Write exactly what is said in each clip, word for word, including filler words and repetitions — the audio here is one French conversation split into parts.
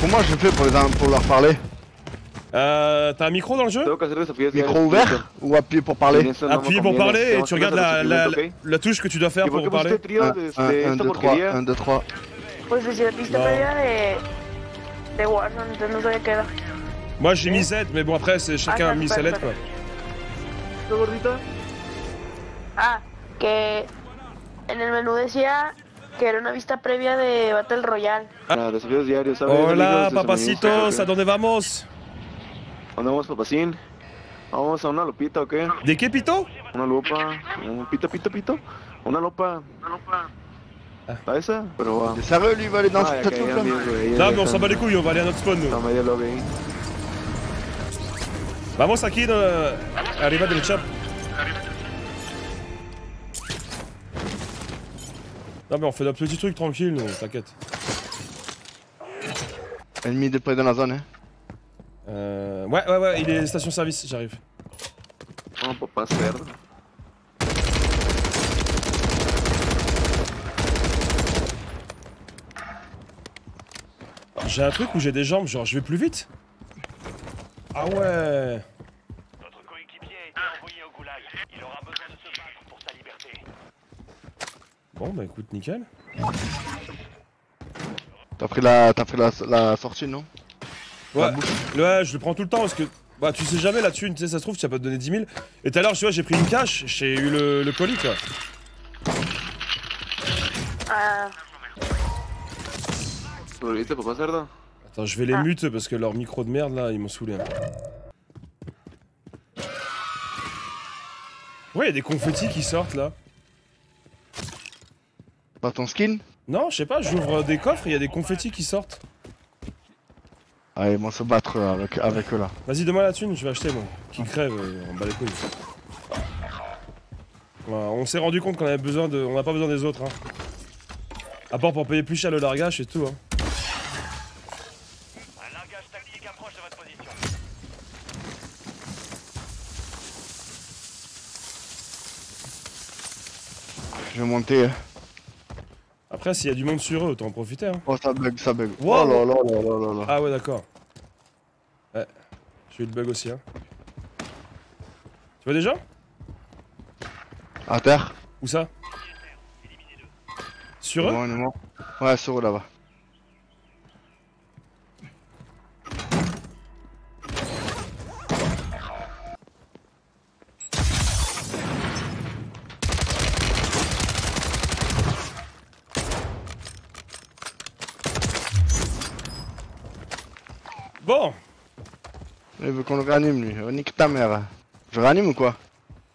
Comment je fais pour, les, pour leur parler? Euh, t'as un micro dans le jeu? Micro ouvert ou appuyer pour parler? Appuyer pour parler et tu regardes la, la, la, la touche que tu dois faire pour parler. un, deux, trois, un, deux, trois. Pues decía pista previa de, de Warzone, entonces no sabía qué era. Moi j'ai mis Z, mais bon après c'est chacun a mis sa lettre quoi. Ah, que en el menú decía que era una vista previa de Battle Royale. Ah, desafíos diarios, ¿sabes? Hola, papacitos, ¿a dónde vamos? ¿Dónde vamos, papacín? ¿Vamos a una lupita o qué? ¿De qué pito? Una lupa, un pito, pito, pito. Una lupa. Una lupa. ¿Pas esa? Pero va. Sérieux, lui, il va aller dans Ah, cette ya truc là? Non, mais on s'en bat les couilles, on va aller à notre spawn nous. Está medio lobby. Vamos aquí, no, arriba del chap. Non, mais on fait notre petit truc tranquille, nous, t'inquiète. Ennemi de près dans la zone, hein. Euh. Ouais, ouais, ouais, il est station service, j'arrive. On peut pas se perdre. J'ai un truc où j'ai des jambes, genre je vais plus vite. Ah ouais. Notre coéquipier a été envoyé au goulag. Il aura besoin de se battre pour sa liberté. Bon bah écoute, nickel. T'as pris la, t'as pris la, la sortie, non? Ouais, ouais, je le prends tout le temps parce que bah tu sais jamais la thune, tu sais, ça se trouve, tu vas pas te donner dix mille. Et tout à l'heure, tu vois, j'ai pris une cache, j'ai eu le, le colis quoi. Ah, ¿Volviste, papá cerdo? Attends, je vais les mute parce que leur micro de merde là, ils m'ont saoulé. Hein. Ouais, il y a des confettis qui sortent là. Pas ton skin? Non, je sais pas, j'ouvre des coffres et il y a des confettis qui sortent. Allez, ils vont se battre avec, avec eux là. Vas-y, donne-moi la thune, je vais acheter moi. Qui crève, euh, on bat les couilles. Voilà, on s'est rendu compte qu'on avait besoin de. On n'a pas besoin des autres. Hein. À part pour payer plus cher le largage et tout. Hein. Un largage tactique approche de votre position. Je vais monter. Après, s'il y a du monde sur eux, autant en profiter. Hein. Oh, ça bug, ça bug. Wow. Oh là là là là là là. Ah ouais, d'accord. Ouais, j'ai eu le bug aussi. Hein. Tu vois déjà? À terre? Où ça? Sur eux? Bon, on est mort. Ouais, sur eux là-bas. Bon. Il veut qu'on le réanime lui. Oh, nique ta mère. Je réanime ou quoi?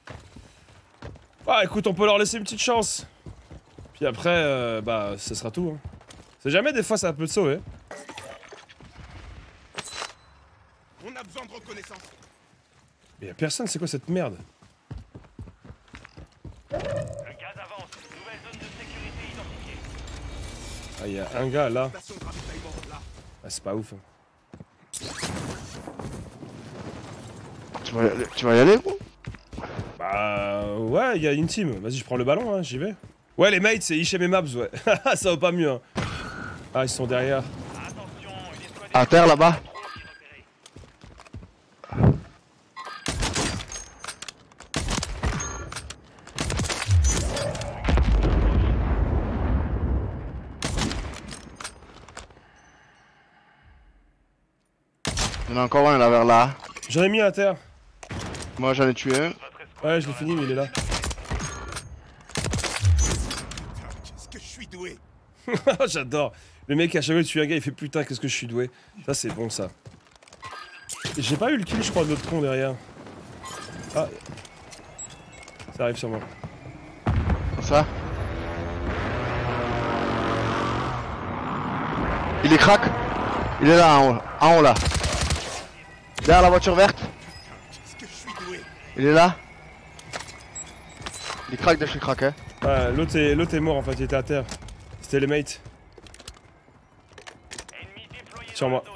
Ah écoute, on peut leur laisser une petite chance. Puis après, euh, bah, ce sera tout. Hein. C'est jamais, des fois, ça peut te sauver. On a besoin de reconnaissance. Mais y'a personne, c'est quoi cette merde? Le gaz avance. Nouvelle zone de sécurité identifiée. Ah, y'a un gars là. Ah, c'est pas ouf. Hein. Tu vas y aller, tu vas y aller gros? Bah ouais, il y a une team. Vas-y, je prends le ballon, hein, j'y vais. Ouais, les mates, c'est Hichem et Maps, ouais. Ça va pas mieux. Hein. Ah, ils sont derrière. À terre là-bas. Il y en a encore un là vers là. J'en ai mis à terre. Moi j'en ai tué un. Ouais, je l'ai fini, mais il est là. Qu'est-ce que je suis doué. J'adore. Le mec, à chaque fois que tu tues un gars, il fait putain, qu'est-ce que je suis doué. Ça, c'est bon, ça. J'ai pas eu le kill, je crois, de l'autre con derrière. Ah. Ça arrive sur moi. Comme ça. Il est crack. Il est là en haut. En haut là. Derrière la voiture verte. Qu'est-ce que je suis doué. Il est là. Il craque de chez crack hein. Ouais, l'autre est, l'autre est mort en fait, il était à terre. C'était les mates. Sur moi.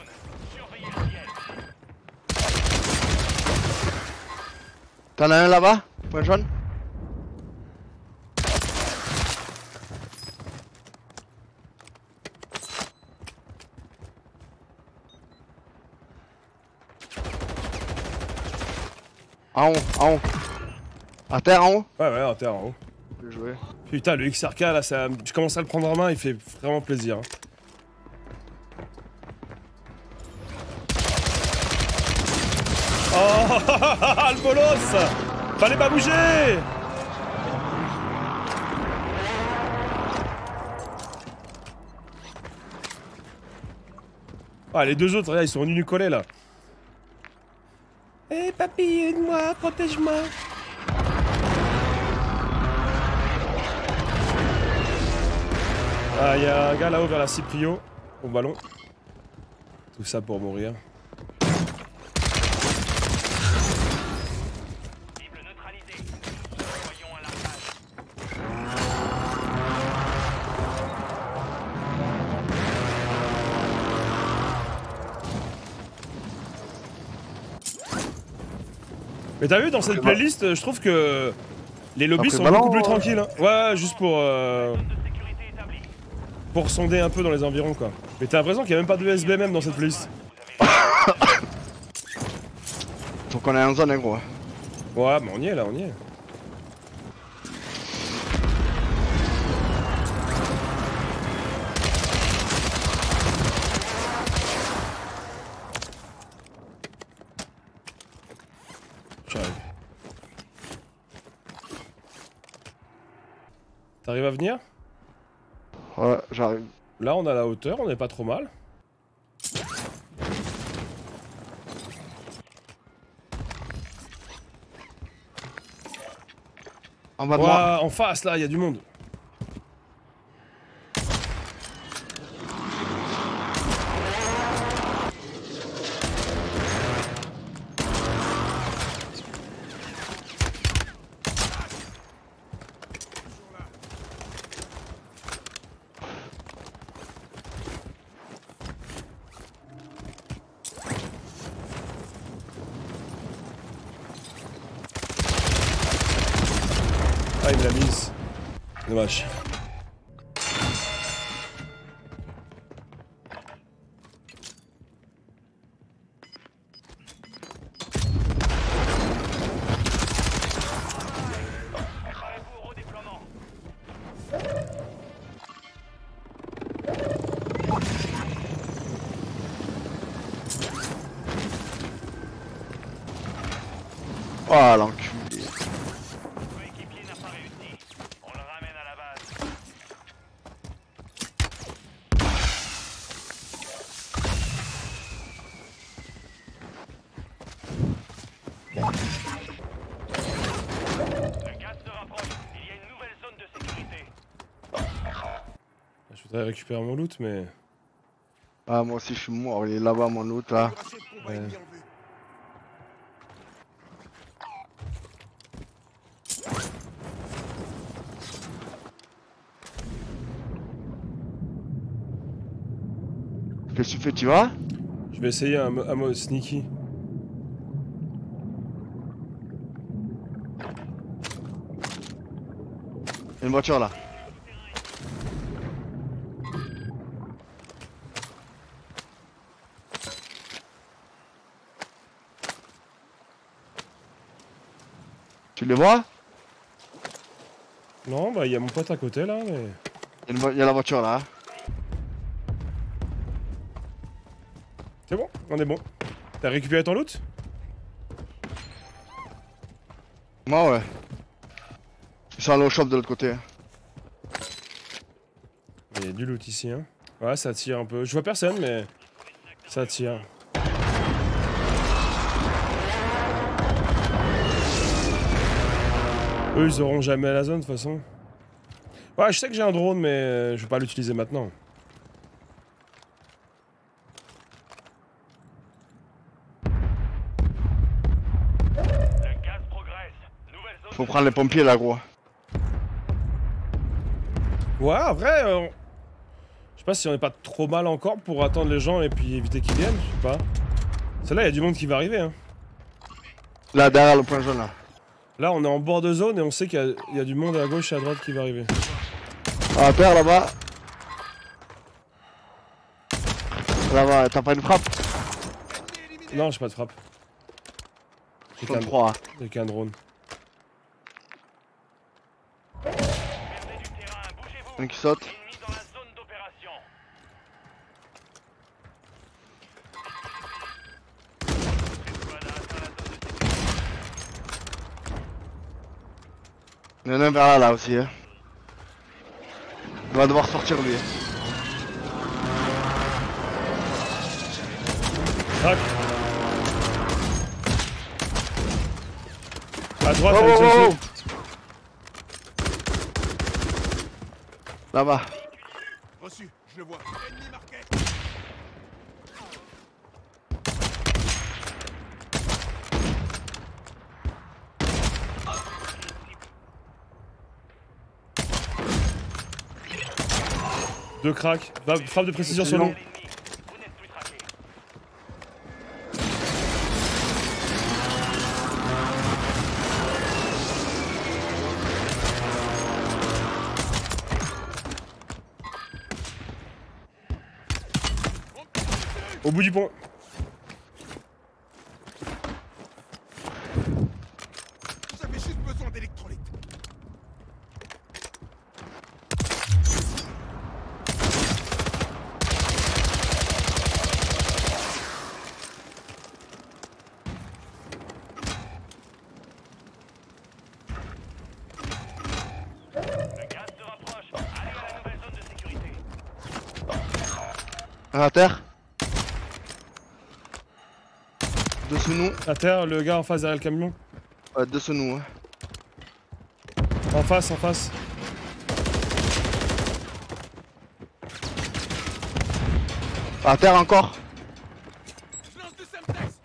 T'en as un là-bas? Point jaune? En haut, en haut. À terre, en haut. Ouais, ouais, en terre, en haut. Bien joué. Putain, le X R K là, ça... je commence à le prendre en main, il fait vraiment plaisir. Hein. Oh, le bolos! Fallait pas bouger! Ah, les deux autres, regarde, ils sont venus nous coller là. Eh hey, papy, aide-moi, protège-moi. Ah, il y a un gars là-haut vers la Cyprio, au ballon. Tout ça pour mourir. Cible neutralisée. Voyons un largage. Mais t'as vu, dans cette playlist, je trouve que les lobbies Après sont ballon, beaucoup plus euh... tranquilles. Hein. Ouais, ouais, juste pour... Euh... Pour sonder un peu dans les environs, quoi. Mais t'as l'impression qu'il n'y a même pas de U S B même dans cette playlist. Faut qu'on ait en zone, hein, gros. Ouais, mais on y est, là, on y est. J'arrive. T'arrives à venir? Ouais, j'arrive. Là, on a la hauteur, on est pas trop mal. En bas de moi. Ouais, en face, là, il y a du monde. Ah, il me l'a mise. Dommage. Préparez-vous au redéploiement. Oh, l'enculé. Coéquipier n'a pas réussi. On le ramène à la base. Le gaz se rapproche. Il y a une nouvelle zone de sécurité. Je voudrais récupérer mon loot, mais... Ah, moi aussi, je suis mort. Il est là-bas, mon loot, là. Ouais. Qu'est-ce que tu fais, tu vas? Je vais essayer un, mo- un mode sneaky. Il y a une voiture, là. Tu les vois? Non, bah il y a mon pote à côté là, mais... Il y a, une vo- il y a la voiture, là. C'est bon, on est bon. T'as récupéré ton loot? Moi, ouais. Ils sont allés au shop de l'autre côté. Il y a du loot ici, hein. Ouais, ça tire un peu. Je vois personne, mais... Ça tire. Eux, ils auront jamais la zone, de toute façon. Ouais, je sais que j'ai un drone, mais je vais pas l'utiliser maintenant. Le gaz progresse. Nouvelle zone. Faut prendre les pompiers, là, gros. Ouais, en vrai, euh, je sais pas si on est pas trop mal encore pour attendre les gens et puis éviter qu'ils viennent, je sais pas. Celle-là, il y a du monde qui va arriver, hein. Là, derrière le point jaune, là. Là, on est en bord de zone et on sait qu'il y, a- il y a du monde à gauche et à droite qui va arriver. À terre, là-bas. Là-bas, t'as pas une frappe? Non, j'ai pas de frappe. J'ai qu'un soixante-trois. J'ai qu'un drone. Perdez du terrain, bougez-vous. Un qui saute. Ennemi dans la zone d'opération. Escouade a atteint la zone de sécurité. Il y en a un vers là, là aussi. Hein. Il va devoir sortir lui. Crac. À droite, Oh, avec oh, celle-ci. Là-bas. Reçu, je le vois. Ennemi marqué. Deux cracks. Va, frappe de précision sur Non. nous. L'ennemi, vous n'êtes plus traqué. Au bout du pont. J'avais juste besoin d'électrolytes. Le gaz se rapproche. Allez à la nouvelle zone de sécurité. Un à terre. Dessous nous. À terre, le gars en face derrière le camion. Ouais, dessous nous. Hein. En face, en face. À terre encore. Je lance du Semtex.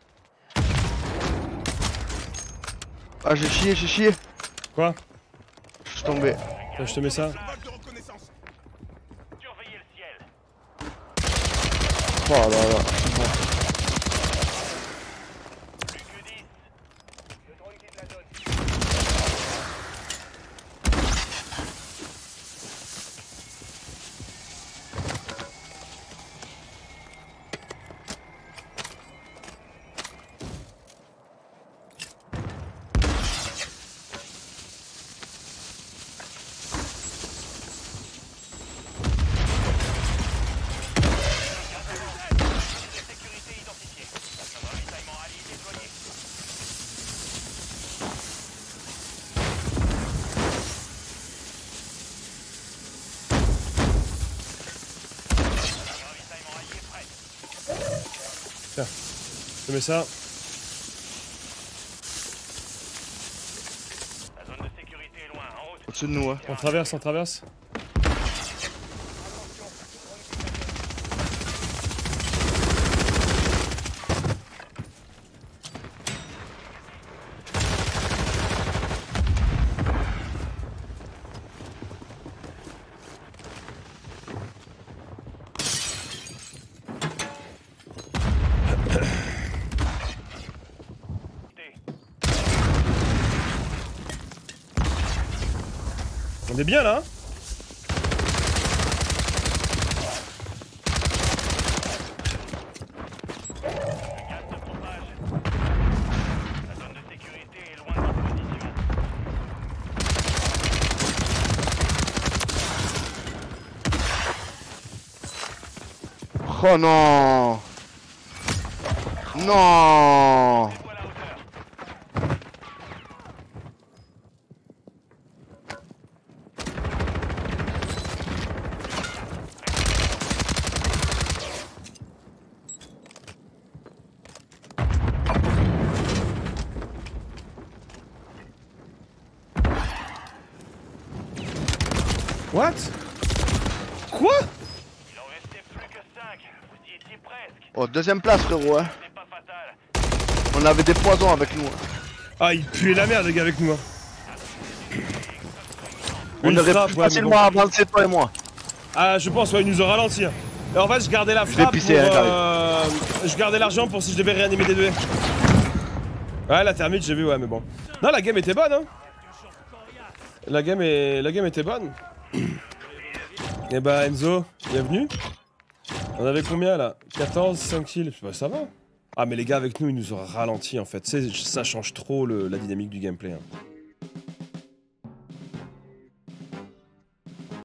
Ah, j'ai chié, j'ai chié. Quoi? Je suis tombé. Là, je te mets ça. Vol de reconnaissance. Surveillez le ciel. Oh là là. C'est bon. Plus que dix. Le drone quitte la zone. De sécurité identifié. Ravitaillement allié déployé. Ravitaillement allié prêt. Je te mets ça. La zone de sécurité est loin, en route. Au-dessus de nous. Hein. On traverse, on traverse. On est bien là, hein? Le gaz se propage. La zone de sécurité est loin de votre position. Oh non. Non. Mettez-vous à la hauteur. What? Quoi? Il en restait plus que cinq. Vous y étiez presque. Oh, deuxième place, frérot. Hein. C'est pas fatal. On avait des poisons avec nous. Ah, il puait la merde, les gars, avec nous. Hein. On Une aurait frappe, pu ouais, mais facilement bon. avancer, toi et moi. Ah, je pense, ouais, il nous a ralenti. Hein. Et en fait, je gardais la Je vais frappe pisser, pour... hein, euh, je gardais l'argent pour si je devais réanimer des deux. Ouais, la thermite, j'ai vu, ouais, mais bon. Non, la game était bonne, hein. La game, est... la game était bonne. Et bah, Enzo, bienvenue. On avait combien, là? quatorze, cinq kills. Bah, ça va. Ah mais les gars avec nous ils nous auraient ralenti en fait, tu sais, ça change trop le- la dynamique du gameplay. Hein.